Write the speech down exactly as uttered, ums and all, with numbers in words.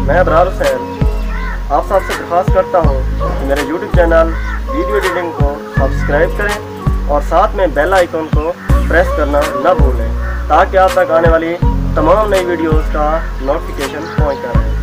मैं अबरार हुसैन आप सबसे दरख्वास्त करता हूँ कि मेरे यूट्यूब चैनल वीडियो एडिटिंग को सब्सक्राइब करें और साथ में बेल आइकन को प्रेस करना न भूलें ताकि आप तक आने वाली तमाम नई वीडियोस का नोटिफिकेशन पहुँचता रहे।